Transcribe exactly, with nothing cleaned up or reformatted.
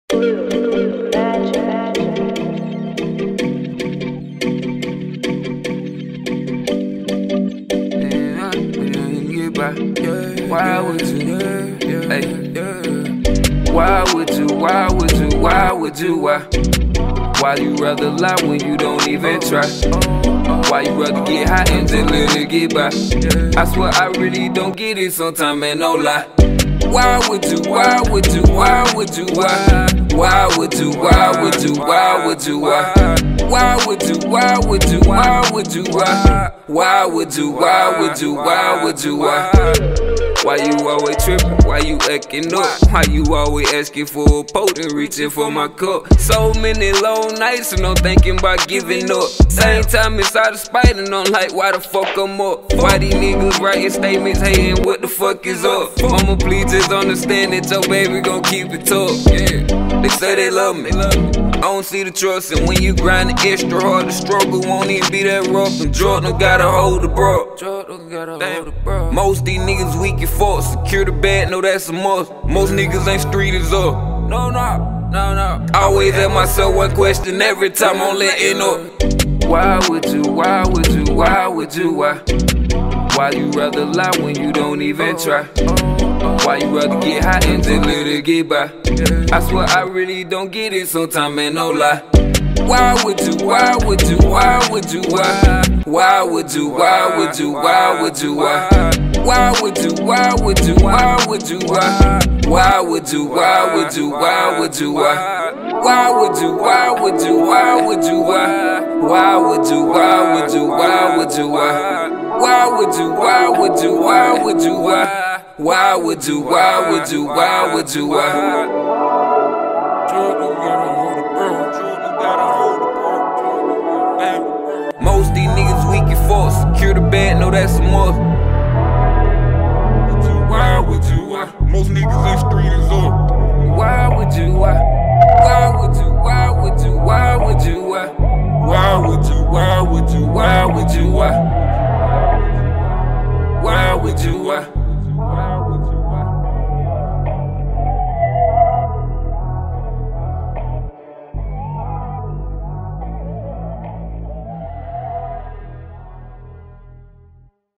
Why would you? Hey, why would you? Why would you? Why would you? Why? Why you rather lie when you don't even try? Why you rather get high and just let it get by? I swear I really don't get it sometimes, man, no lie. Why would you? Why would you? Why would you? Why? Why would you? Why would you? Why would you? Why? Why would you? Why would you? Why would you? Why? Why would you? Why would you? Why would you? Why? Why you always tripping? Why you acting up? Why you always asking for a potent, reaching for my cup? So many long nights and I'm thinking about giving up. Same time inside of spite and I'm like, why the fuck I'm up? Why these niggas writing statements hating what the fuck is up? Mama, please just understand that your baby gon' keep it tough. Yeah, they say they love me. I don't see the trust, and when you grind it extra hard, the struggle won't even be that rough. And Jordan gotta hold the bro. Damn. Most these niggas weak and false. Secure the bag, know that's a must. Most niggas ain't street as up. No, no, no, no. Always ask myself one question every time I'm letting up. Why would you? Why would you? Why would you? Why? Why you rather lie when you don't even try? Why you rather get high and just let it get by? I swear I really don't get it sometimes, man, no lie. Why would you? Why would you? Why would you? Why? Why would you? Why would you? Why would you? Why? Why would you? Why would you? Why would you? Why? Why would you? Why would you? Why would you? Why? Why would you? Why would you? Why would you? Why? Why would you? Why would you? Why would you? Why? Why would you? Why would you? Why would you? Why? Why would you? Why would you? Why would you? Why? Jordan gotta hold the bro. Jordan gotta hold the bro. Most these niggas weak and false. Secure the bag, know that's a must.